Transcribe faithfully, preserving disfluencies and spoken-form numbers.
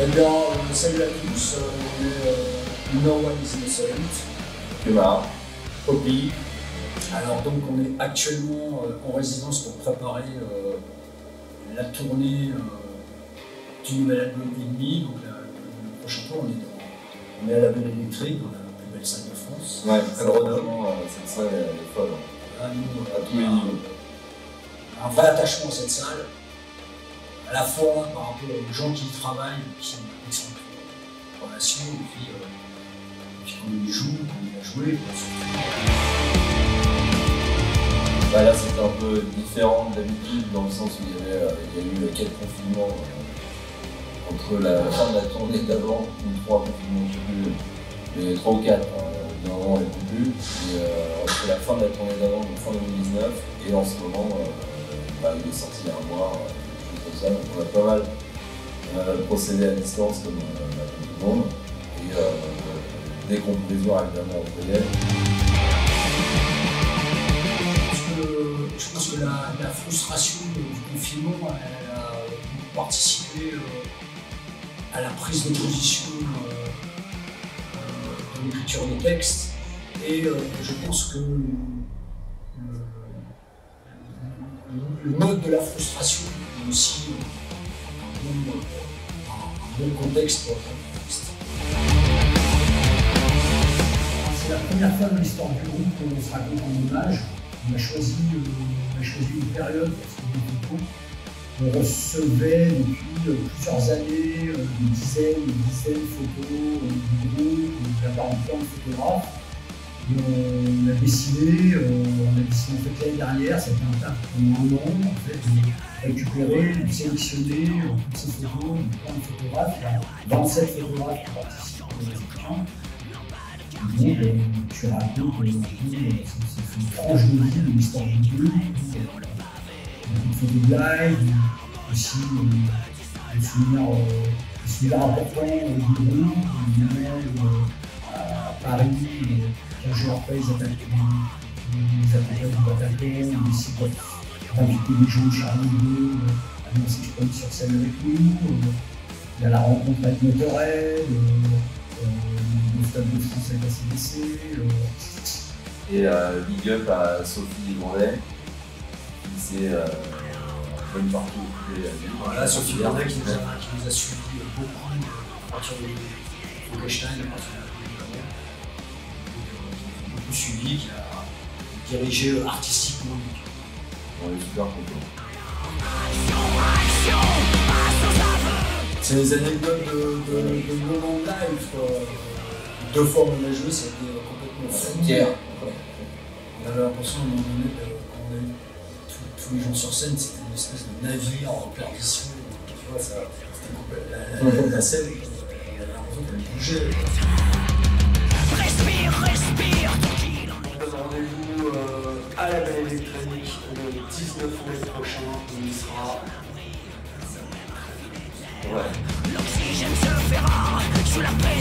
Eh bien, euh, salut à tous, euh, on est euh, No One is Innocent. Kumar. Poppy. Alors donc on est actuellement euh, en résidence pour préparer euh, la tournée euh, du nouvel album Ennemi. Donc la, le prochain tour, on est, dans, on est à la Belle Électrique, dans la plus belle salle de France. Ouais, très vraiment, euh, cette salle elle est folle. Là, nous, à tous les niveaux. Un vrai attachement à cette salle, à la fois par rapport aux gens qui y travaillent, qui sont en relation, et puis, euh, et puis quand on y joue, quand on y a joué. Bah là c'était un peu différent d'habitude dans le sens où il y, avait, euh, il y a eu quatre confinements euh, entre la fin de la tournée d'avant, ou trois confinements, je sais plus, mais trois ou quatre, hein, normalement on les compte plus, et euh, entre la fin de la tournée d'avant, donc fin deux mille dix-neuf, et en ce moment, euh, bah, il est sorti il y a un mois, euh, comme ça, donc on a pas mal euh, procédé à distance comme, euh, bah, comme tout le monde, et euh, dès qu'on pouvait se voir évidemment on pouvait. Je pense que la, la frustration du confinement elle a beaucoup participé euh, à la prise de position euh, euh, de l'écriture des textes et euh, je pense que le, le, le mode de la frustration est aussi un bon, un, un bon contexte pour le texte. C'est la première fois dans l'histoire du groupe qu'on se raconte en images. On a choisi, euh, on a choisi une période parce que on recevait depuis euh, plusieurs années euh, des dizaines, des dizaines de photos euh, du groupe, de la part de plein de photographes. Et on a décidé, euh, on a décidé en fait l'année dernière, ça a été un taf pendant un an, en fait, de récupérer, de sélectionner euh, toutes ces photos de plein de photographes. Il y a vingt-sept photographes qui participent aux élections. Donc, euh, tu racontes euh, c'est une tranche de vie de l'histoire du groupe, on fait des blagues, aussi euh, des souvenirs, euh, des souvenirs importants euh, du groupe, euh, à Paris, euh, quinze jours après ils attaquent les attentats du Bataclan, on décide d'inviter des gens de Charlie deux euh, à venir s'exprimer sur scène avec nous, euh, il y a la rencontre avec Motorhead, euh, le stade de France avec A C D C. Euh... Et euh, big up à Sophie Grandet, qui s'est euh, bonne partie occupée. Voilà, Sophie Grandet qui, qui nous a suivis beaucoup à partir de Frankenstein, à partir de la beaucoup suivi, qui a dirigé artistiquement. On est super contents. C'est des anecdotes de, de, de moments de live. Quoi. Deux fois on a joué, c'était complètement fou. On avait l'impression à un moment donné, quand on a eu tous, tous les gens sur scène, c'était une espèce de navire en perdition. Tu vois, ça, c'était la, la, la scène, on avait l'impression qu'elle bougeait. Respire, respire, tranquille. On donne rendez-vous euh, à la Belle Électrique le dix-neuf mai prochain, où il sera. Ouais. L'oxygène se fait rare sous la